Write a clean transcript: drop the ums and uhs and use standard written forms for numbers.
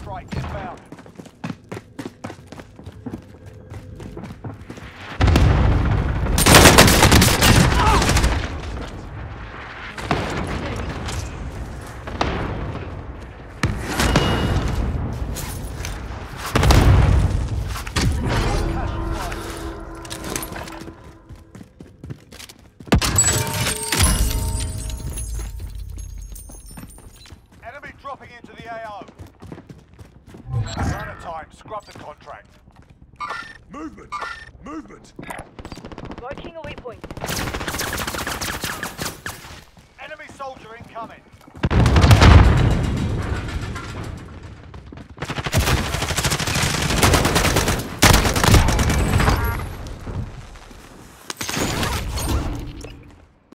strike inbound. Enemy dropping into the AO. Run of time, scrub the contract. Movement! Movement! Marking a waypoint.